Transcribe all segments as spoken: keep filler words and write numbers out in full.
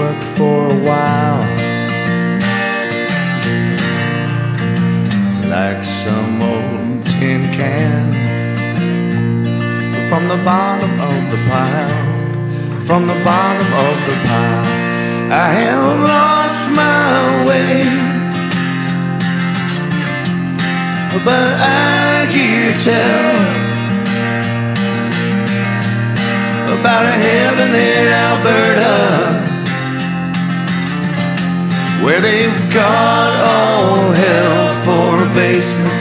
work for a while, like some old tin can. From the bottom of the pile, from the bottom of the pile, I have lost my way. But I hear tell about a heaven in Alberta, where they've got all hell for a basement.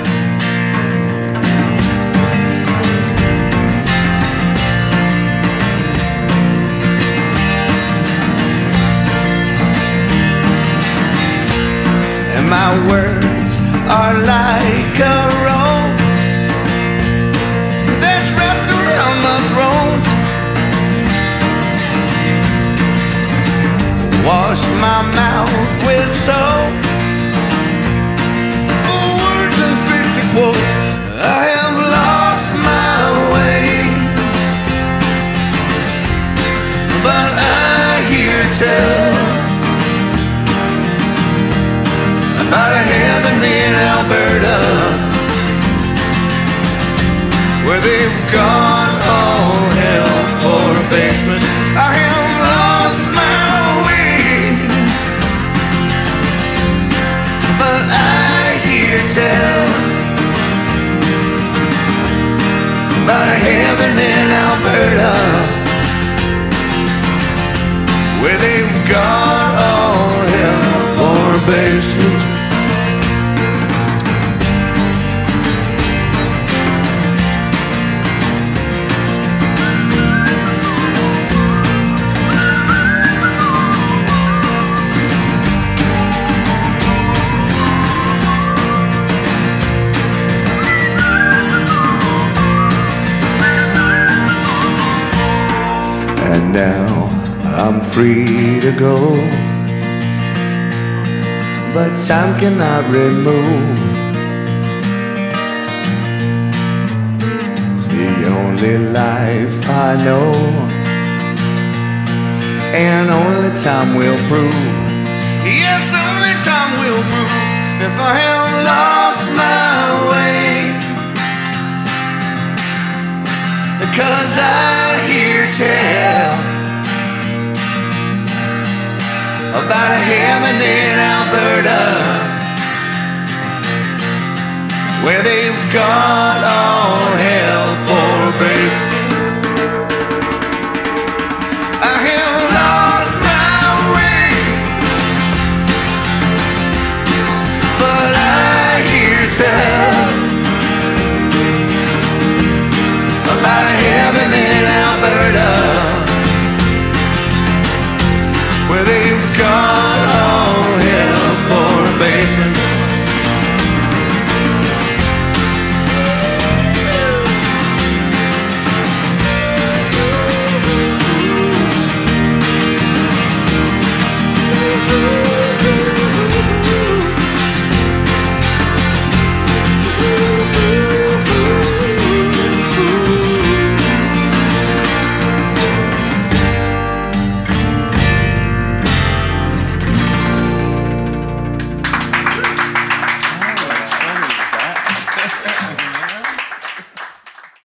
And my words are like a rope that's wrapped around my throat. Wash my mouth with soap for words and fit to quote. I have lost my way, but I hear tell about a heaven in Alberta, where they've got all hell for a basement. I have lost my way, but I hear tell about a heaven in Alberta, where they've got all hell for a basement. And now I'm free to go, but time cannot remove the only life I know, and only time will prove. Yes, only time will prove if I have lost my way, because I hear tell about a heaven in Alberta, where they've got all hell